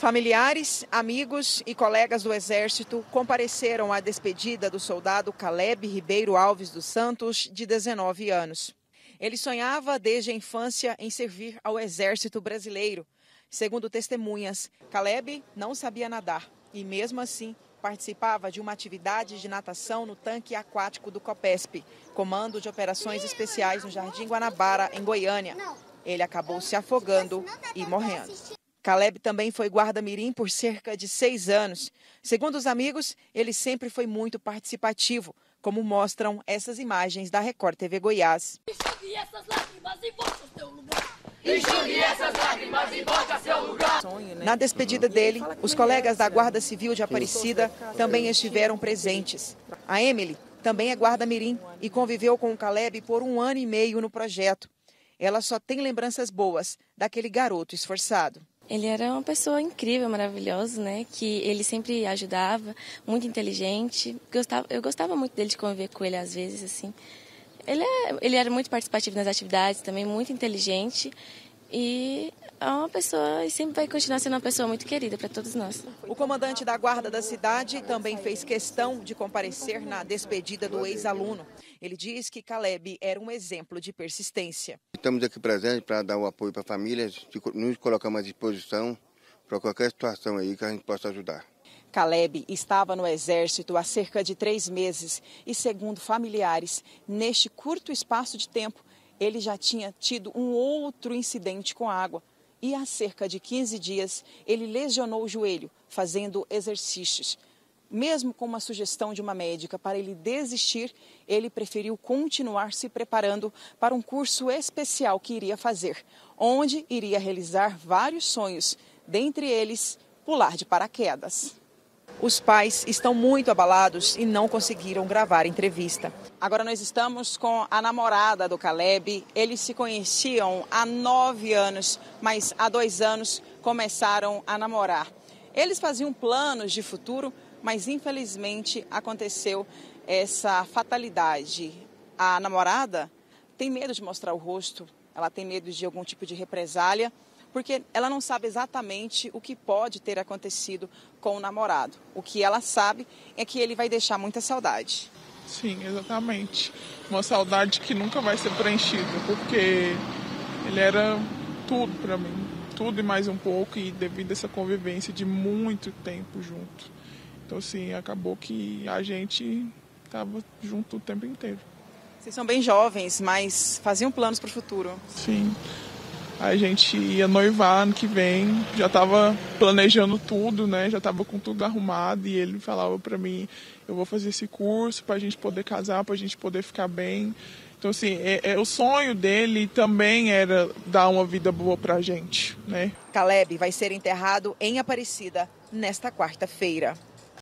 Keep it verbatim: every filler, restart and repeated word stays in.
Familiares, amigos e colegas do Exército compareceram à despedida do soldado Caleb Ribeiro Alves dos Santos, de dezenove anos. Ele sonhava desde a infância em servir ao Exército Brasileiro. Segundo testemunhas, Caleb não sabia nadar e, mesmo assim, participava de uma atividade de natação no tanque aquático do COPESP, Comando de Operações Especiais no Jardim Guanabara, em Goiânia. Ele acabou se afogando e morrendo. Caleb também foi guarda-mirim por cerca de seis anos. Segundo os amigos, ele sempre foi muito participativo, como mostram essas imagens da Record T V Goiás. Enxugue essas lágrimas e volte ao seu lugar. Enxugue essas lágrimas e volte ao seu lugar. Na despedida dele, os colegas da Guarda Civil de Aparecida também estiveram presentes. A Emily também é guarda-mirim e conviveu com o Caleb por um ano e meio no projeto. Ela só tem lembranças boas daquele garoto esforçado. Ele era uma pessoa incrível, maravilhosa, né? Que ele sempre ajudava, muito inteligente. Gostava, eu gostava muito dele, de conviver com ele às vezes, assim. Ele, é, ele era muito participativo nas atividades, também muito inteligente. E é uma pessoa, e sempre vai continuar sendo uma pessoa muito querida para todos nós. O comandante da guarda da cidade também fez questão de comparecer na despedida do ex-aluno. Ele diz que Caleb era um exemplo de persistência. Estamos aqui presentes para dar o apoio para a família, nos colocamos à disposição para qualquer situação aí que a gente possa ajudar. Caleb estava no Exército há cerca de três meses e, segundo familiares, neste curto espaço de tempo, ele já tinha tido um outro incidente com água. E há cerca de quinze dias, ele lesionou o joelho, fazendo exercícios. Mesmo com uma sugestão de uma médica para ele desistir, ele preferiu continuar se preparando para um curso especial que iria fazer, onde iria realizar vários sonhos, dentre eles, pular de paraquedas. Os pais estão muito abalados e não conseguiram gravar a entrevista. Agora nós estamos com a namorada do Caleb. Eles se conheciam há nove anos, mas há dois anos começaram a namorar. Eles faziam planos de futuro, mas infelizmente aconteceu essa fatalidade. A namorada tem medo de mostrar o rosto, ela tem medo de algum tipo de represália, porque ela não sabe exatamente o que pode ter acontecido com o namorado. O que ela sabe é que ele vai deixar muita saudade. Sim, exatamente. Uma saudade que nunca vai ser preenchida, porque ele era tudo para mim, tudo e mais um pouco, e devido a essa convivência de muito tempo junto. Então, assim, acabou que a gente estava junto o tempo inteiro. Vocês são bem jovens, mas faziam planos para o futuro. Sim. A gente ia noivar ano que vem, já estava planejando tudo, né? Já estava com tudo arrumado, e ele falava para mim, eu vou fazer esse curso para a gente poder casar, para a gente poder ficar bem. Então, assim, é, é, o sonho dele também era dar uma vida boa para a gente, né? Caleb vai ser enterrado em Aparecida nesta quarta-feira.